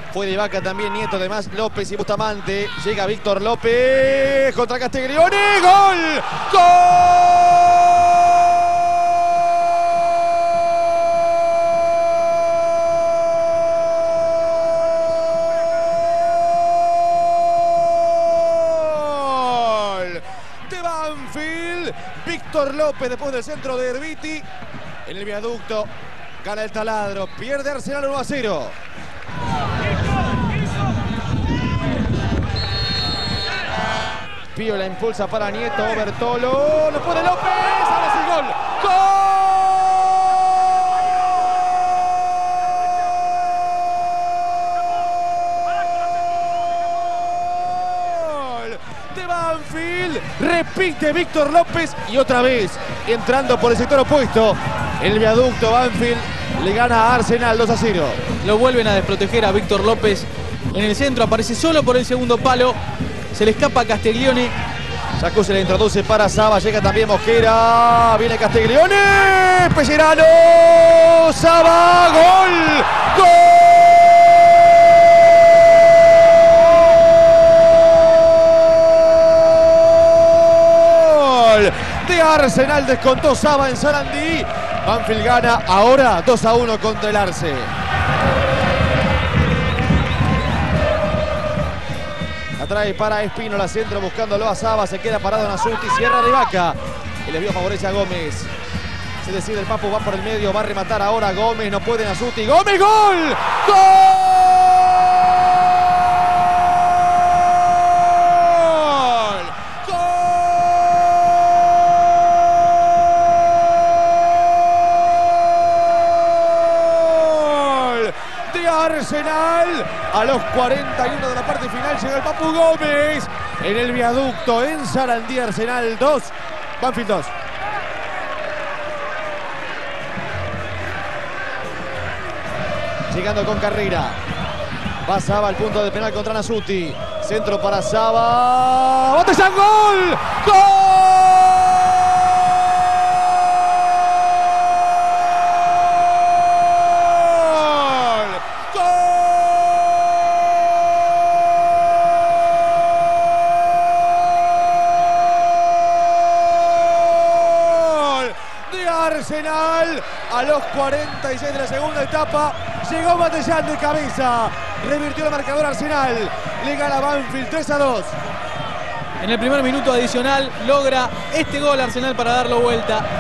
Fue de Vaca también, Nieto, además López y Bustamante. Llega Víctor López contra Castiglione. ¡Gol! ¡Gol! De Banfield. Víctor López después del centro de Erviti. En el viaducto gana el taladro. Pierde Arsenal 1-0. Pío la impulsa para Nieto, Bertolo, lo pone López, ahora sí, gol. ¡Gol! De Banfield, repite Víctor López y otra vez entrando por el sector opuesto. El viaducto Banfield le gana a Arsenal 2-0. Lo vuelven a desproteger a Víctor López en el centro, aparece solo por el segundo palo. Se le escapa a Castiglione. Sacó, se le introduce para Saba. Llega también Mosquera. Viene Castiglione. Pellerano. Saba. Gol. Gol de Arsenal. Descontó Saba en Sarandí. Banfield gana ahora 2-1 contra el Arce. Trae para Espínola, centro buscándolo a Saba, se queda parado en Nasuti, cierra de Vaca. El desvío favorece a Gómez. Se decide el Papu, va por el medio, va a rematar ahora Gómez, no puede Nasuti. ¡Gómez, gol! ¡Gol! ¡Gol! De Arsenal. A los 41 de la parte final llega el Papu Gómez. En el viaducto en Sarandí. Arsenal 2, Banfield 2. Llegando con carrera. Va Saba al punto de penal contra Nasuti. Centro para Saba. ¡Botellán! ¡Gol! ¡Gol! Arsenal a los 46 de la segunda etapa. Llegó Matellán de cabeza. Revirtió el marcador Arsenal. Le gana Banfield 3-2. En el primer minuto adicional logra este gol Arsenal para darlo vuelta.